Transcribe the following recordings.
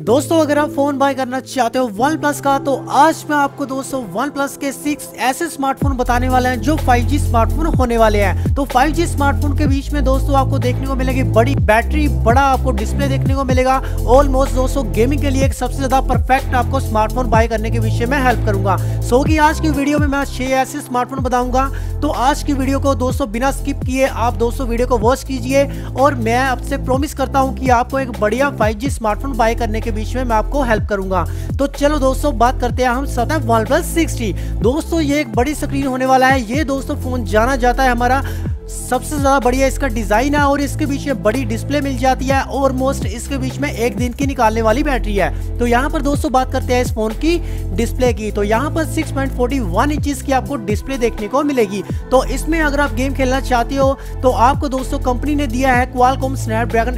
दोस्तों अगर आप फोन बाय करना चाहते हो वन प्लस का तो आज मैं आपको दोस्तों वन प्लस के 6 ऐसे स्मार्टफोन बताने वाले हैं जो 5G स्मार्टफोन होने वाले हैं। तो 5G स्मार्टफोन के बीच में दोस्तों आपको देखने को मिलेगी बड़ी बैटरी, बड़ा आपको डिस्प्ले देखने को मिलेगा। ऑलमोस्ट दोस्तों गेमिंग के लिए एक सबसे ज्यादा परफेक्ट आपको स्मार्टफोन बाय करने के विषय में हेल्प करूंगा। सो कि आज की वीडियो में मैं 6 ऐसे स्मार्टफोन बताऊंगा। तो आज की वीडियो को दोस्तों बिना स्किप किए आप दोस्तों वीडियो को वॉच कीजिए और मैं आपसे प्रॉमिस करता हूं कि आपको एक बढ़िया 5G स्मार्टफोन बाय करने के बीच में मैं आपको हेल्प करूंगा। तो चलो दोस्तों बात करते हैं हम वन प्लस 6T। दोस्तों ये एक बड़ी स्क्रीन होने वाला है। ये दोस्तों फोन जाना जाता है हमारा सबसे ज्यादा बढ़िया इसका डिजाइन है और इसके बीच में बड़ी डिस्प्ले मिल जाती है। ऑलमोस्ट इसके बीच में एक दिन की निकालने वाली बैटरी है। तो यहाँ पर दोस्तों बात करते हैं इस फोन की डिस्प्ले की। तो यहाँ पर 6.41 इंचेस की आपको डिस्प्ले देखने को मिलेगी। तो इसमें अगर आप गेम खेलना चाहते हो तो आपको दोस्तों कंपनी ने दिया है क्वालकॉम स्नैपड्रैगन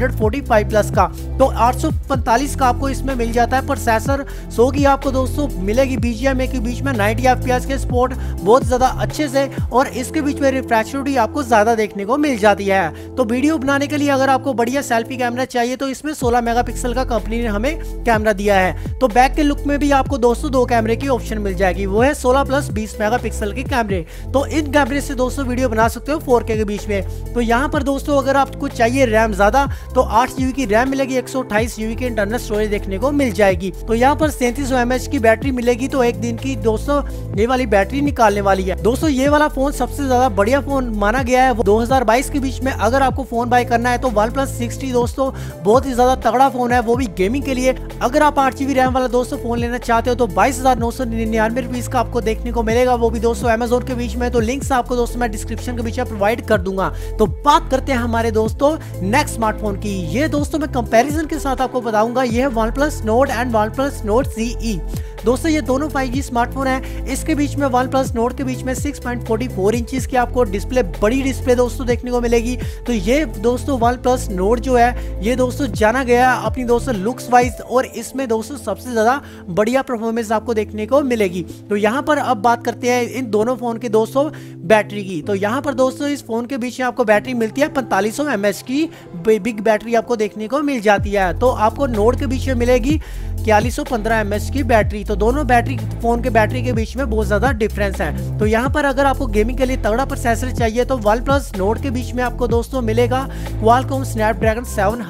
845 प्लस का। तो 845 का आपको इसमें मिल जाता है प्रोसेसर। सो की आपको दोस्तों मिलेगी BGMI के बीच में 90 FPS के सपोर्ट बहुत ज्यादा अच्छे से, और इसके बीच में रिफ्रेश रेट आपको ज्यादा देखने को मिल जाती है। तो वीडियो बनाने के लिए अगर आपको बढ़िया सेल्फी कैमरा चाहिए तो इसमें 16 मेगापिक्सल का कंपनी ने हमें कैमरा दिया है। तो बैक के लुक में भी आपको दोस्तों 2 कैमरे की ऑप्शन मिल जाएगी, वो है 16 प्लस 20 मेगापिक्सल के कैमरे। तो इन कैमरे से दोस्तों वीडियो बना सकते हो 4K के बीच में। तो यहाँ पर दोस्तों अगर आपको चाहिए रैम ज्यादा तो 8 GB की रैम मिलेगी, 128 GB की इंटरनल स्टोरेज देखने को मिल जाएगी। तो यहाँ पर 3700 mAh की बैटरी मिलेगी। तो एक दिन की दोस्तों ये वाली बैटरी निकालने वाली है। दोस्तों ये वाला फोन सबसे ज्यादा बढ़िया फोन माना गया है 2022 के बीच में। अगर आपको फोन बाय करना है तो वन प्लस 6T दोस्तों बहुत ही ज्यादा तगड़ा फोन है, वो भी गेमिंग के लिए। अगर आप 8 GB रैम वाला दोस्तों फोन लेना चाहते हो तो 22,999 रुपीज का आपको देखने को मिलेगा, वो भी दोस्तों अमेजोन के बीच में। तो लिंक्स आपको दोस्तों मैं डिस्क्रिप्शन के बीच में प्रोवाइड कर दूंगा। तो बात करते हैं हमारे दोस्तों नेक्स्ट स्मार्टफोन की। ये दोस्तों मैं कंपैरिजन के साथ आपको बताऊंगा। ये है one plus Nord and one plus Nord CE। दोस्तों ये दोनों 5G स्मार्टफोन है। इसके बीच में वन प्लस नोट के बीच में 6.44 इंचेस की आपको डिस्प्ले, बड़ी डिस्प्ले दोस्तों देखने को मिलेगी। तो ये दोस्तों वन प्लस नोट जो है ये दोस्तों जाना गया अपनी दोस्तों लुक्स वाइज, और इसमें दोस्तों सबसे ज्यादा बढ़िया परफॉर्मेंस आपको देखने को मिलेगी। तो यहाँ पर अब बात करते हैं इन दोनों फोन के दोस्तों बैटरी की। तो यहाँ पर दोस्तों इस फोन के बीच में आपको बैटरी मिलती है 4500 mAh की बिग बैटरी आपको देखने को मिल जाती है। तो आपको नोट के बीच में मिलेगी 4115 mAh की बैटरी। तो दोनों बैटरी फोन के बैटरी के बीच में बहुत ज्यादा डिफरेंस है। तो यहाँ पर अगर आपको गेमिंग के लिए तगड़ा प्रोसेसर चाहिए तो वन प्लस नोट के बीच में आपको दोस्तों मिलेगा क्वालकॉम स्नैपड्रैगन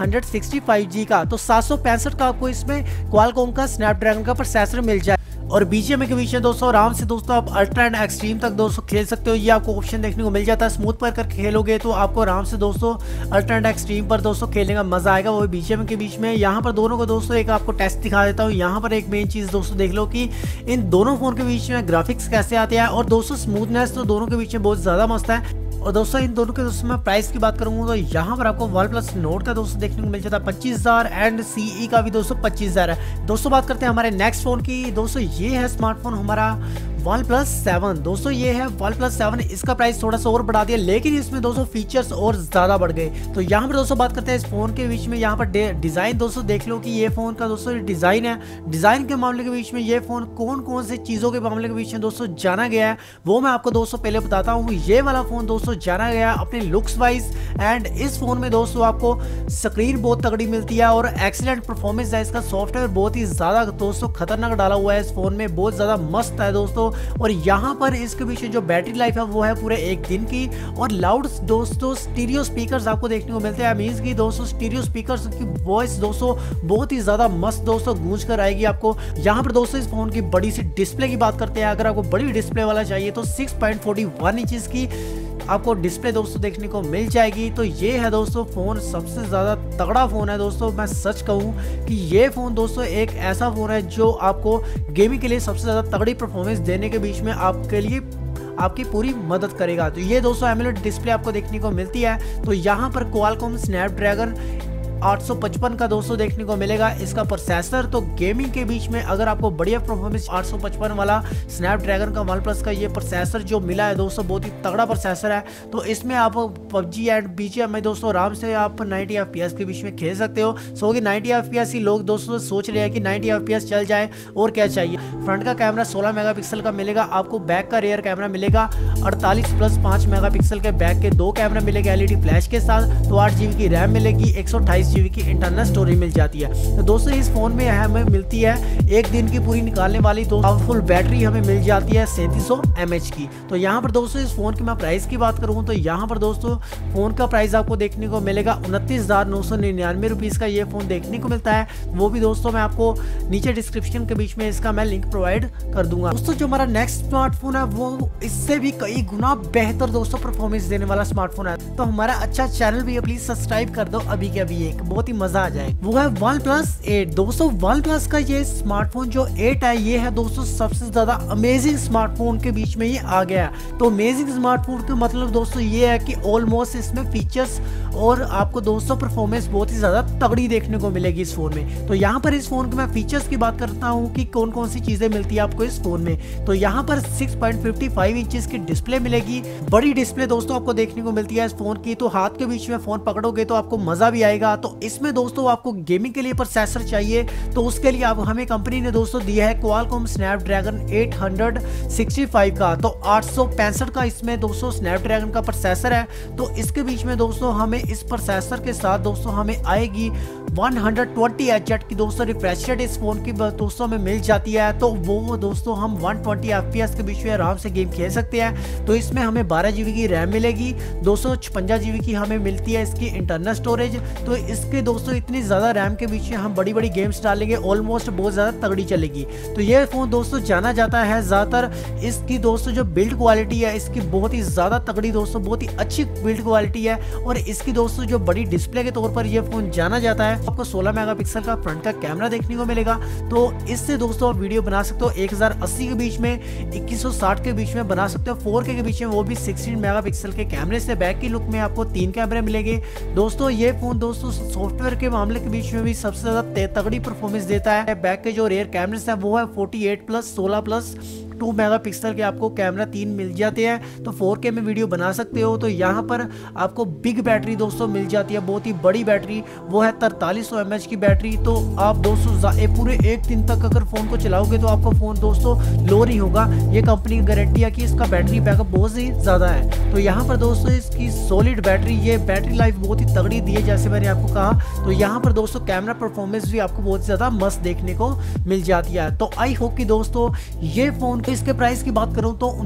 765G का। तो 765 का आपको इसमें क्वालकॉम का स्नैपड्रैगन का प्रोसेसर मिल जाए। और BGMI के बीच में दोस्तों आराम से दोस्तों आप अल्ट्रा एंड एक्सट्रीम तक दोस्तों खेल सकते हो। ये आपको ऑप्शन देखने को मिल जाता है। स्मूथ पर कर खेलोगे तो आपको आराम से दोस्तों अल्ट्रा एंड एक्सट्रीम पर दोस्तों खेलने का मजा आएगा, वो BGMI के बीच में। यहाँ पर दोनों को दोस्तों एक आपको टेस्ट दिखा देता हूँ। यहाँ पर एक मेन चीज दोस्तों देख लो कि इन दोनों फोन के बीच में ग्राफिक्स कैसे आते हैं, और दोस्तों स्मूथनेस तो दोनों के बीच में बहुत ज्यादा मस्त है। और दोस्तों इन दोनों के दोस्तों मैं प्राइस की बात करूंगा तो यहाँ पर आपको वन प्लस नोट का दोस्तों देखने को मिल जाता है 25,000 एंड CE का भी दोस्तों 25,000 है। दोस्तों बात करते हैं हमारे नेक्स्ट फोन की। दोस्तों ये है स्मार्टफोन हमारा वन प्लस 7। दोस्तों ये है वन प्लस 7। इसका प्राइस थोड़ा सा और बढ़ा दिया, लेकिन इसमें दोस्तों फीचर्स और ज्यादा बढ़ गए। तो यहाँ पर दोस्तों बात करते हैं इस फोन के बीच में। यहाँ पर डिजाइन दोस्तों देख लो कि ये फोन का दोस्तों डिजाइन है। डिजाइन के मामले के बीच में ये फोन कौन कौन से चीजों के मामले के बीच में दोस्तों जाना गया है वो मैं आपको दोस्तों पहले बताता हूँ। ये वाला फोन दोस्तों जाना गया अपने लुक्स वाइज, एंड इस फोन में दोस्तों आपको स्क्रीन बहुत तगड़ी मिलती है और एक्सीलेंट परफॉर्मेंस है। इसका सॉफ्टवेयर बहुत ही ज्यादा दोस्तों खतरनाक डाला हुआ है इस फोन में, बहुत ज्यादा मस्त है दोस्तों। और यहाँ पर इसके पीछे जो बैटरी लाइफ है वो है पूरे एक दिन की। और लाउड दोस्तों स्टीरियो स्पीकर्स आपको देखने को मिलते हैं। मींस की दोस्तों स्टीरियो स्पीकर्स की वॉइस दोस्तों बहुत ही ज्यादा मस्त दोस्तों गूंज कर आएगी आपको। यहाँ पर दोस्तों इस फोन की बड़ी सी डिस्प्ले की बात करते हैं। अगर आपको बड़ी डिस्प्ले वाला चाहिए तो 6.41 इंचेस की आपको डिस्प्ले दोस्तों देखने को मिल जाएगी। तो ये है दोस्तों फोन, सबसे ज्यादा तगड़ा फोन है दोस्तों। मैं सच कहूँ कि ये फोन दोस्तों एक ऐसा फोन है जो आपको गेमिंग के लिए सबसे ज्यादा तगड़ी परफॉर्मेंस देने के बीच में आपके लिए आपकी पूरी मदद करेगा। तो ये दोस्तों एमोलेड डिस्प्ले आपको देखने को मिलती है। तो यहाँ पर क्वालकॉम स्नैपड्रैगन 855 का दोस्तों देखने को मिलेगा इसका प्रोसेसर। तो गेमिंग के बीच में अगर आपको बढ़िया परफॉर्मेंस 855 वाला स्नैपड्रैगन का वन प्लस का ये प्रोसेसर जो मिला है दोस्तों बहुत ही तगड़ा प्रोसेसर है। तो इसमें आप PUBG एंड BGMI दोस्तों आराम से आप 90 FPS के बीच में खेल सकते हो। सो कि 90 FPS ही लोग दोस्तों सोच रहे हैं कि 90 FPS चल जाए और क्या चाहिए। फ्रंट का कैमरा 16 मेगापिक्सल का मिलेगा आपको, बैक का रियर कैमरा मिलेगा 48 प्लस 5 मेगापिक्सल के बैक के 2 कैमरा मिलेगा LED फ्लैश के साथ। तो 8 GB की रैम मिलेगी, 128 128 GB की इंटरनल स्टोरेज मिल जाती है। तो दोस्तों इस फोन में हमें मिलती है 1 दिन की पूरी निकालने वाली पावरफुल बैटरी हमें मिल जाती है 3700 mAh की। तो यहाँ पर दोस्तों इस फोन की मैं प्राइस की बात करूँ तो यहाँ पर दोस्तों फोन का प्राइस आपको देखने को मिलेगा 29,999 रुपीज़ का ये फोन देखने को मिलता है। वो भी दोस्तों मैं आपको नीचे डिस्क्रिप्शन के बीच में इसका मैं लिंक प्रोवाइड कर दूंगा। दोस्तों जो हमारा नेक्स्ट स्मार्टफोन है वो इससे भी कई गुना बेहतर दोस्तों परफॉर्मेंस देने वाला स्मार्टफोन है। तो हमारा अच्छा चैनल भी प्लीज सब्सक्राइब कर दो अभी के अभी, एक बहुत ही मजा आ जाए। वो है OnePlus 8। दोस्तों OnePlus का ये स्मार्टफोन जो 8 है ये है दोस्तों सबसे ज्यादा अमेजिंग स्मार्टफोन के बीच में ये आ गया है। तो अमेजिंग स्मार्टफोन का मतलब दोस्तों ये है कि ऑलमोस्ट इसमें फीचर्स और आपको दोस्तों परफॉर्मेंस बहुत ही ज्यादा तगड़ी देखने को मिलेगी इस फोन में। तो यहाँ पर इस फोन के मैं फीचर्स की बात करता हूँ कि कौन कौन सी चीजें मिलती है आपको इस फोन में। तो यहाँ पर 6.55 इंचेस की डिस्प्ले मिलेगी, बड़ी डिस्प्ले दोस्तों आपको देखने को मिलती है इस फोन की। तो हाथ के बीच में फोन पकड़ोगे तो आपको मजा भी आएगा। तो इसमें दोस्तों आपको गेमिंग के लिए प्रोसेसर चाहिए तो उसके लिए आप हमें कंपनी ने दोस्तों दिया है Qualcomm Snapdragon 865 का। तो 865 का इसमें दोस्तों स्नैपड्रैगन का प्रोसेसर है। तो इसके बीच में दोस्तों हमें इस प्रोसेसर के साथ दोस्तों हमें आएगी 120 Hz की दोस्तों रिफ्रेश रेट इस फोन की दोस्तों में मिल जाती है। तो वो दोस्तों हम 120 FPS के बीच में आराम से गेम खेल सकते हैं। तो इसमें हमें 12 GB की रैम मिलेगी, 256 GB की हमें मिलती है इसकी इंटरनल स्टोरेज। तो इसके दोस्तों इतनी ज़्यादा रैम के बीच में हम बड़ी बड़ी गेम्स डालेंगे, ऑलमोस्ट बहुत ज़्यादा तगड़ी चलेगी। तो ये फ़ोन दोस्तों जाना जाता है ज़्यादातर इसकी दोस्तों जो बिल्ड क्वालिटी है इसकी बहुत ही ज़्यादा तगड़ी दोस्तों, बहुत ही अच्छी बिल्ड क्वालिटी है। और इसकी दोस्तों जो बड़ी डिस्प्ले के तौर पर यह फ़ोन जाना जाता है। आपको 16 मेगापिक्सल का फ्रंट का कैमरा देखने को मिलेगा। तो इससे दोस्तों आप वीडियो बना सकते हो 1080 के बीच में, 2160 के बीच में बना सकते हो, 4K के बीच में, वो भी 16 मेगापिक्सल के कैमरे से। बैक की लुक में आपको 3 कैमरे मिलेंगे। दोस्तों ये फोन दोस्तों सॉफ्टवेयर के मामले के बीच में भी सबसे ज्यादा तगड़ी परफॉर्मेंस देता है। बैक के जो रेयर कैमरे हैं वो है 48+, 16+, 2 मेगापिक्सल के आपको कैमरा 3 मिल जाते हैं। तो 4K में वीडियो बना सकते हो। तो यहाँ पर आपको बिग बैटरी दोस्तों मिल जाती है, बहुत ही बड़ी बैटरी, वो है 4300 mAh की बैटरी। तो आप दोस्तों पूरे एक दिन तक अगर फ़ोन को चलाओगे तो आपका फ़ोन दोस्तों लो नहीं होगा। ये कंपनी की गारंटी है कि इसका बैटरी बैकअप बहुत ही ज़्यादा है। तो यहाँ पर दोस्तों इसकी सॉलिड बैटरी, ये बैटरी लाइफ बहुत ही तगड़ी दी है जैसे मैंने आपको कहा। तो यहाँ पर दोस्तों कैमरा परफॉर्मेंस भी आपको बहुत ज़्यादा मस्त देखने को मिल जाती है। तो आई होप कि दोस्तों ये फ़ोन इसके प्राइस की बात करूं तो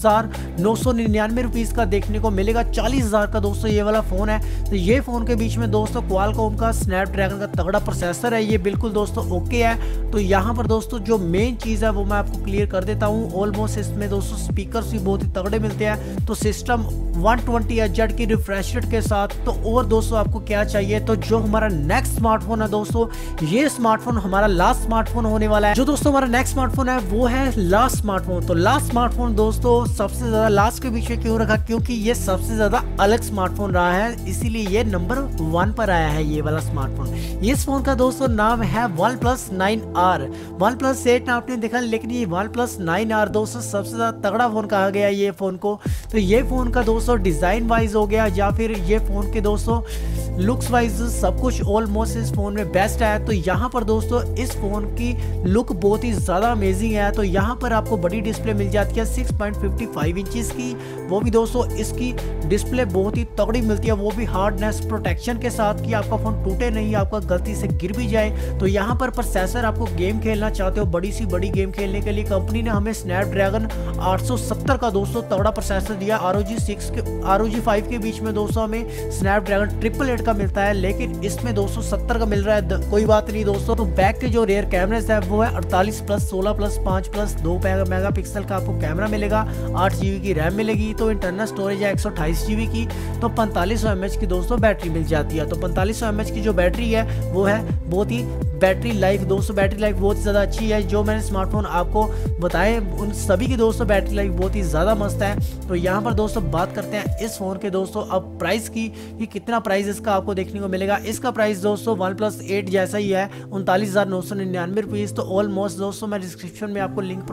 39,999 रुपीज़ का देखने को मिलेगा। 40,000 का दोस्तों ये वाला फ़ोन है। तो ये फ़ोन के बीच में दोस्तों Qualcomm का स्नैपड्रैगन का तगड़ा प्रोसेसर है, ये बिल्कुल दोस्तों ओके है। तो यहाँ पर दोस्तों जो मेन चीज़ है वो मैं आपको क्लियर कर देता हूँ। ऑलमोस्ट इसमें दोस्तों स्पीकर्स भी बहुत ही तगड़े मिलते हैं। तो सिस्टम 120 Hz की रिफ्रेश रेट के साथ। तो और दोस्तों आपको क्या चाहिए। तो जो हमारा नेक्स्ट स्मार्टफोन है दोस्तों, ये स्मार्टफोन हमारा लास्ट स्मार्टफोन होने वाला है। जो दोस्तों हमारा नेक्स्ट स्मार्टफोन है वो है लास्ट स्मार्टफोन। तो लास्ट स्मार्टफोन दोस्तों सबसे ज्यादा लास्ट के बीच में क्यों रखा, क्योंकि ये सबसे ज्यादा अलग स्मार्टफोन रहा है, इसीलिए ये नंबर 1 पर आया है ये वाला स्मार्टफोन। इस फोन का दोस्तों नाम है OnePlus 9R। OnePlus 8 आपने देखा, लेकिन ये OnePlus 9R दोस्तों सबसे ज्यादा तगड़ा फोन कहा गया है ये फोन को। तो ये फोन का दोस्तों डिजाइन वाइज हो गया या फिर ये फोन के दोस्तों लुक्स वाइज सब कुछ ऑलमोस्ट इस फोन में बेस्ट है। तो यहाँ पर दोस्तों इस फोन की लुक बहुत ही ज्यादा अमेजिंग है। तो यहाँ पर आपको बड़ी डिस्प्ले मिल जाती है 6.55 इंचेस की, वो भी दोस्तों इसकी डिस्प्ले बहुत ही तगड़ी मिलती है, वो भी हार्डनेस प्रोटेक्शन के साथ कि आपका फोन टूटे नहीं, आपका गलती से गिर भी जाए। तो यहाँ पर प्रोसेसर आपको गेम खेलना चाहते हो, बड़ी सी बड़ी गेम खेलने के लिए कंपनी ने हमें स्नैपड्रैगन 870 का दोस्तों तगड़ा प्रोसेसर दिया। ROG 5 के बीच में दोस्तों हमें स्नैपड्रैगन 888 का मिलता है, लेकिन इसमें 270 का मिल रहा है। कोई बात नहीं दोस्तों। तो बैक के जो रेयर कैमरेस है वो है 48+, 16+, 5+, 2 मेगापिक्सल का आपको कैमरा मिलेगा, 8 GB की रैम मिलेगी। तो इंटरनल स्टोरेज है 128 GB की। तो 4500 mAh की दोस्तों बैटरी मिल जाती है। तो 4500 mAh की जो बैटरी है वो है बहुत ही बैटरी लाइफ दोस्तों, बैटरी लाइफ बहुत ज़्यादा अच्छी है। जो मैंने स्मार्टफोन आपको बताए उन सभी की दोस्तों बैटरी लाइफ बहुत ही ज़्यादा मस्त है। तो यहाँ पर दोस्तों बात करते हैं इस फ़ोन के दोस्तों अब प्राइस की, कि कितना प्राइस इसका आपको देखने को मिलेगा। इसका प्राइस दोस्तों OnePlus 8 जैसा ही है, 39,999 रुपीज़। तो ऑलमोस्ट दोस्तों मैं डिस्क्रिप्शन में आपको लिंक प्रोवाइड कर दूँगा।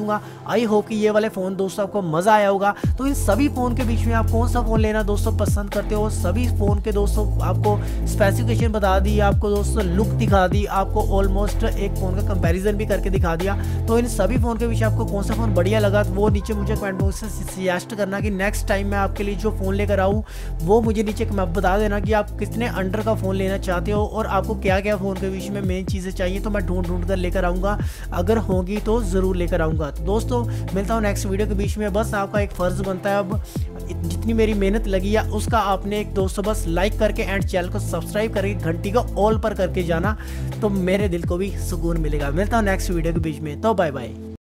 दूंगा। आई होप कि ये वाले फ़ोन दोस्तों आपको मज़ा आया होगा। तो इन सभी फ़ोन के बीच में आप कौन सा फ़ोन लेना दोस्तों पसंद करते हो, सभी फ़ोन के दोस्तों आपको स्पेसिफिकेशन बता दी, आपको दोस्तों लुक दिखा दी, आपको ऑलमोस्ट एक फ़ोन का कंपैरिजन भी करके दिखा दिया। तो इन सभी फ़ोन के बीच आपको कौन सा फ़ोन बढ़िया लगा वो नीचे मुझे कमेंट बॉक्स से सजेस्ट करना कि नेक्स्ट टाइम मैं आपके लिए जो फ़ोन लेकर आऊँ वो मुझे नीचे बता देना कि आप कितने अंडर का फ़ोन लेना चाहते हो और आपको क्या क्या फ़ोन के बीच में मेन चीज़ें चाहिए, तो मैं ढूंढ कर लेकर आऊँगा। अगर होगी तो ज़रूर लेकर आऊँगा। तो दोस्तों मिलता हूँ नेक्स्ट वीडियो के बीच में। बस आपका एक फ़र्ज़ बनता है, अब जितनी मेरी मेहनत लगी है उसका आपने एक दोस्तों बस लाइक करके एंड चैनल को सब्सक्राइब करके घंटी को ऑल पर करके जाना, तो मेरे दिल को भी सुकून मिलेगा। मिलता हूँ नेक्स्ट वीडियो के बीच में, तो बाय बाय।